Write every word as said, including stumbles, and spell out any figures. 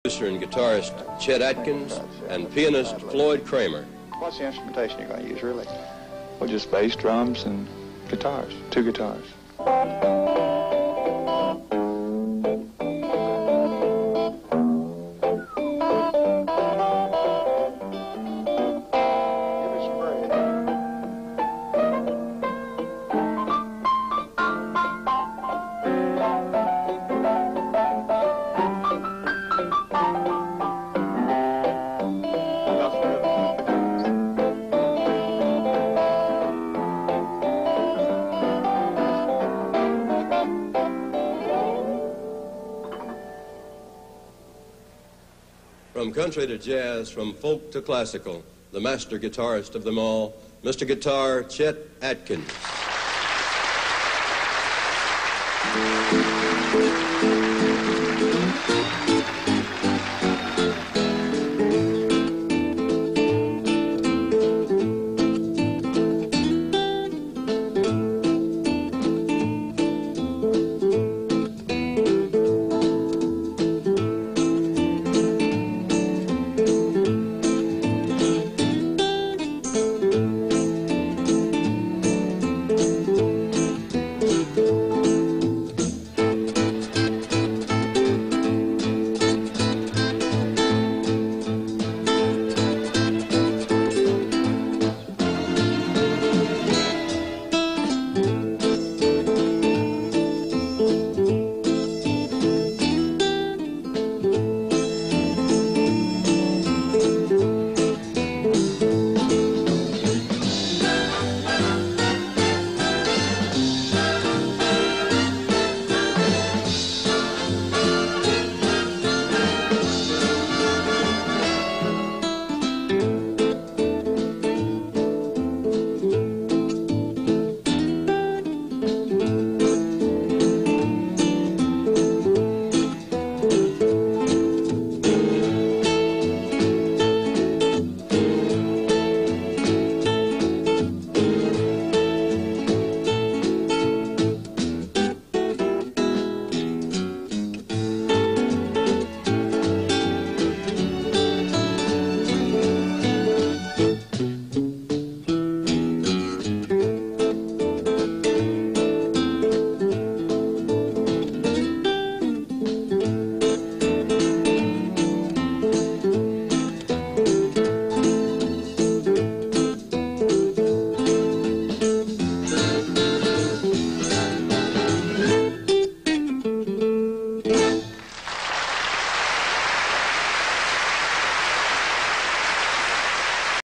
Producer and guitarist Chet Atkins and pianist Floyd Kramer. What's the instrumentation you're going to use, really? Well, just bass, drums, and guitars. Two guitars. From country to jazz, from folk to classical, the master guitarist of them all, Mister Guitar, Chet Atkins.